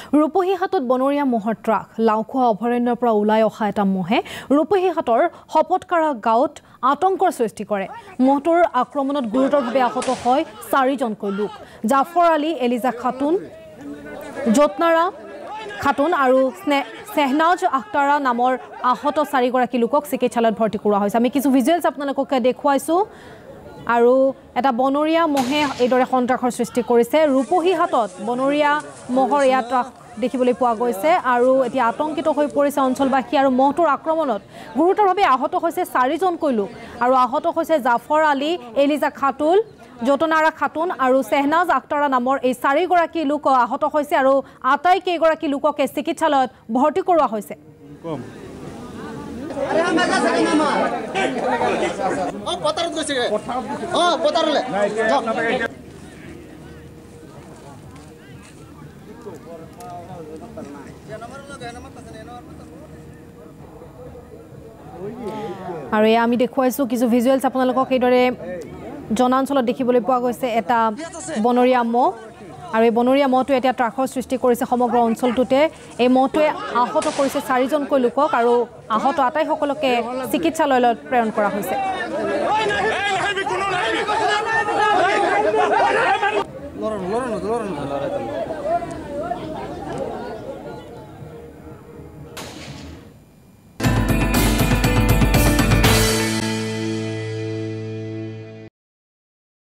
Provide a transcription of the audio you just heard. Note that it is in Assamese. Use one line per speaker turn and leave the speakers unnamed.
ৰূপহীহাটত বনৰীয়া ম'হৰ ট্ৰাক লাওখোৱা অভয়াৰণ্যৰ পৰা ওলাই অহা এটা ম'হে ৰূপহীহাটৰ হপতকাৰা গাঁৱত আতংকৰ সৃষ্টি কৰে। ম'হটোৰ আক্ৰমণত গুৰুতৰভাৱে আহত হয় 4জনকৈ লোক। জাফৰ আলী, এলিজা খাতুন, যত্নাৰা খাতুন আৰু সেহনাজ আখতাৰা নামৰ আহত 4গৰাকী লোকক চিকিৎসালয়ত ভৰ্তি কৰোৱা হৈছে। আমি কিছু ভিজুৱেলছ আপোনালোকক দেখুৱাইছোঁ। আৰু এটা বনৰীয়া ম'হে এইদৰে সন্ত্ৰাসৰ সৃষ্টি কৰিছে। ৰূপহীহাটত বনৰীয়া ম'হৰ ইয়াত দেখিবলৈ পোৱা গৈছে আৰু এতিয়া আতংকিত হৈ পৰিছে অঞ্চলবাসী। আৰু ম'হটোৰ আক্ৰমণত গুৰুতৰভাৱে আহত হৈছে 4জনকৈ লোক আৰু আহত হৈছে জাফৰ আলী, এলিজা খাতুন, যতনাৰা খাতুন আৰু সেহনাজ আখতাৰা নামৰ এই 4গৰাকী লোক আহত হৈছে আৰু আটাইকেইগৰাকী লোককে চিকিৎসালয়ত ভৰ্তি কৰোৱা হৈছে। আৰু এয়া আমি দেখুৱাইছোঁ কিছু ভিজুৱেলছ আপোনালোকক। এইদৰে জনাঞ্চলত দেখিবলৈ পোৱা গৈছে এটা বনৰীয়া ম'হ আৰু এই বনৰীয়া ম'হটো এতিয়া ত্ৰাসৰ সৃষ্টি কৰিছে সমগ্ৰ অঞ্চলটোতে। এই ম'হটোৱে আহত কৰিছে 4জনকৈ লোকক আৰু আহত আটাইসকলকে চিকিৎসালয়লৈ প্ৰেৰণ কৰা হৈছে।